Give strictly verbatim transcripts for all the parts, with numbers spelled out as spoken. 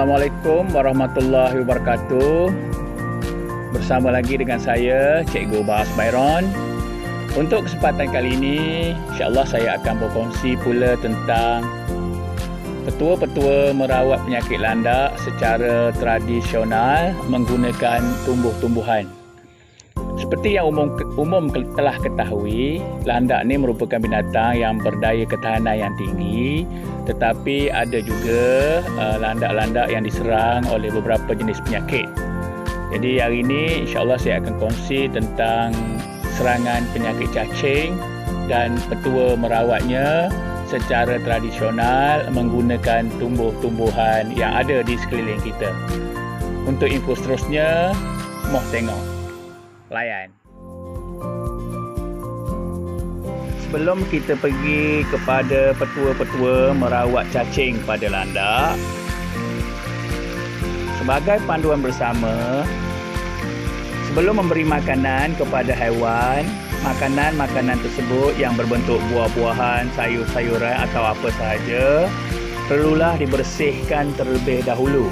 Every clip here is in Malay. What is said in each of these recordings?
Assalamualaikum warahmatullahi wabarakatuh. Bersama lagi dengan saya, Cikgu Bahas Byron. Untuk kesempatan kali ini, insya-Allah saya akan berkongsi pula tentang petua-petua merawat penyakit landak secara tradisional menggunakan tumbuh-tumbuhan. Seperti yang umum, umum telah ketahui, landak ni merupakan binatang yang berdaya ketahanan yang tinggi, tetapi ada juga uh, landak-landak yang diserang oleh beberapa jenis penyakit. Jadi hari ini insya-Allah saya akan kongsi tentang serangan penyakit cacing dan petua merawatnya secara tradisional menggunakan tumbuh-tumbuhan yang ada di sekeliling kita. Untuk info seterusnya, moh tengok. Layan. Sebelum kita pergi kepada petua-petua merawat cacing pada landak, sebagai panduan bersama, sebelum memberi makanan kepada haiwan, makanan-makanan tersebut yang berbentuk buah-buahan, sayur-sayuran atau apa sahaja perlulah dibersihkan terlebih dahulu.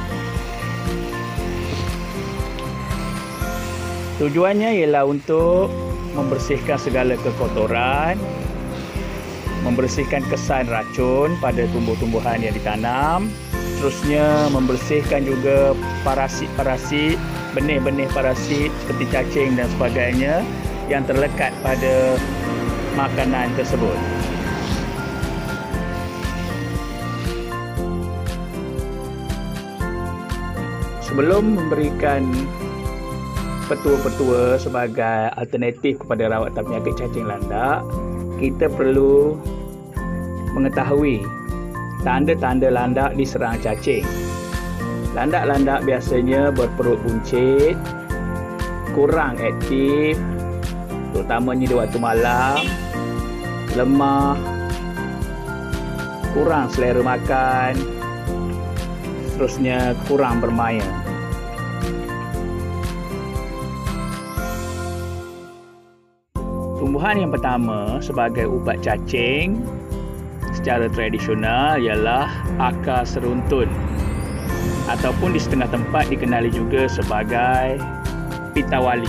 Tujuannya ialah untuk membersihkan segala kekotoran, membersihkan kesan racun pada tumbuh-tumbuhan yang ditanam, seterusnya membersihkan juga parasit-parasit, benih-benih parasit seperti cacing dan sebagainya yang terlekat pada makanan tersebut. Sebelum memberikan petua-petua sebagai alternatif kepada rawatan penyakit cacing landak, kita perlu mengetahui tanda-tanda landak diserang cacing. Landak-landak biasanya berperut buncit, kurang aktif, terutamanya di waktu malam, lemah, kurang selera makan, seterusnya kurang bermaya. Tumbuhan yang pertama sebagai ubat cacing secara tradisional ialah akar seruntun, ataupun di setengah tempat dikenali juga sebagai pitawali.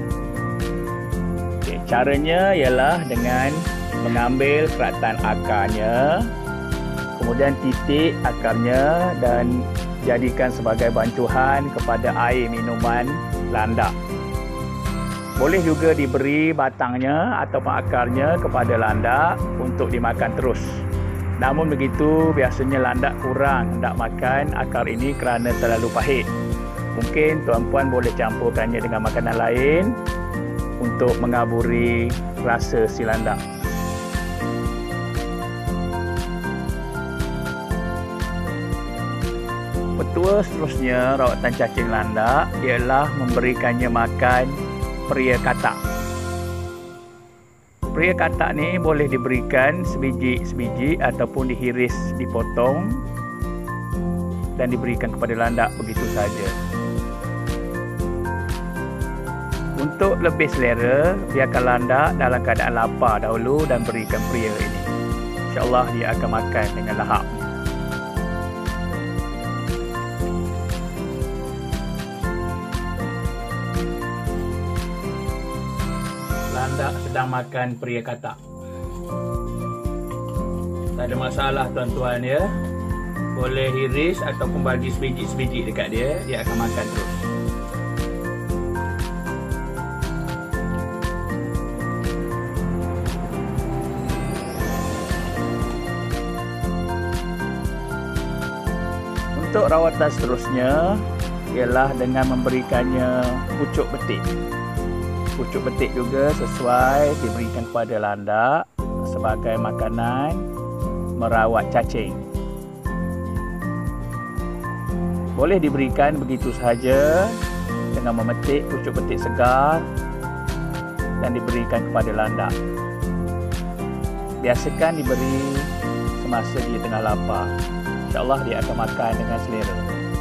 Okay, caranya ialah dengan mengambil keratan akarnya, kemudian titik akarnya dan jadikan sebagai bancuhan kepada air minuman landak. Boleh juga diberi batangnya ataupun akarnya kepada landak untuk dimakan terus. Namun begitu, biasanya landak kurang hendak makan akar ini kerana terlalu pahit. Mungkin tuan-puan boleh campurkannya dengan makanan lain untuk mengaburi rasa si landak. Petua seterusnya rawatan cacing landak ialah memberikannya makan peria katak. Peria katak ni boleh diberikan sebiji-sebiji ataupun dihiris, dipotong dan diberikan kepada landak begitu saja. Untuk lebih selera, biarkan landak dalam keadaan lapar dahulu dan berikan peria ini. InsyaAllah dia akan makan dengan lahapnya. Landak sedang makan peria katak. Tak ada masalah tuan-tuan ya. Boleh hiris ataupun bagi sebiji-sebiji dekat dia, dia akan makan terus. Untuk rawatan seterusnya ialah dengan memberikannya pucuk betik. Pucuk betik juga sesuai diberikan kepada landak sebagai makanan merawat cacing. Boleh diberikan begitu sahaja dengan memetik pucuk betik segar dan diberikan kepada landak. Biasakan diberi semasa dia tengah lapar. InsyaAllah dia akan makan dengan selera.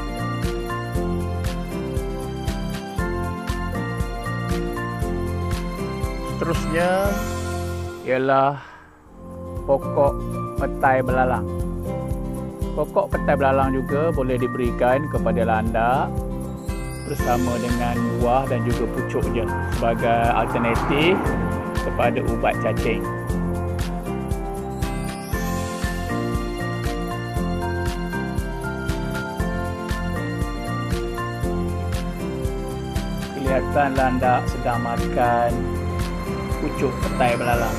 Seterusnya ialah pokok petai belalang. Pokok petai belalang juga boleh diberikan kepada landak bersama dengan buah dan juga pucuknya sebagai alternatif kepada ubat cacing. Kelihatan landak sedang makan pucuk petai belalang.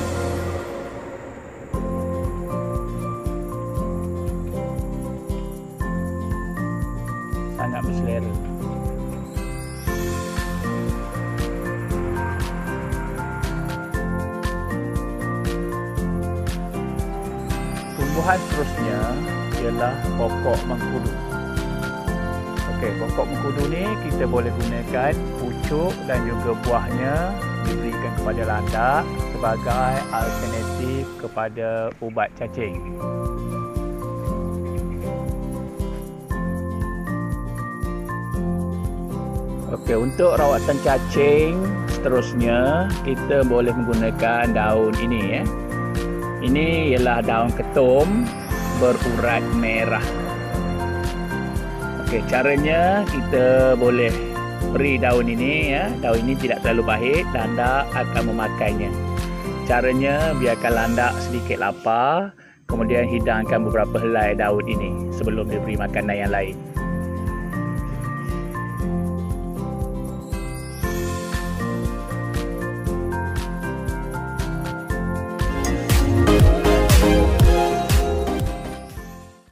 Sangat berselera. Tumbuhan seterusnya ialah pokok mengkudu. Okey, pokok mengkudu ni kita boleh gunakan pucuk dan juga buahnya diberikan kepada landak sebagai alternatif kepada ubat cacing. Okey, untuk rawatan cacing seterusnya kita boleh menggunakan daun ini ya. Ini ialah daun ketum berurat merah. Okey, caranya kita boleh beri daun ini ya. Daun ini tidak terlalu pahit, landak akan memakannya. Caranya biarkan landak sedikit lapar, kemudian hidangkan beberapa helai daun ini sebelum diberi makanan yang lain.